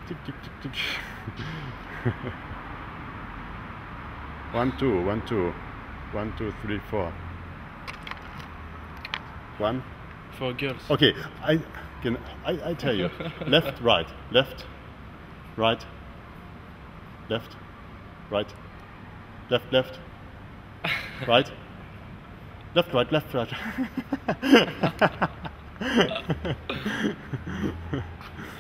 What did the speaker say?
tick, tick, tick, tick. 1, 2, 1, 2, 1, 2, 3, 4. 1. For girls. Okay, I tell you. Left, right, left, right, left, right, left, left, right, left, right, left, right.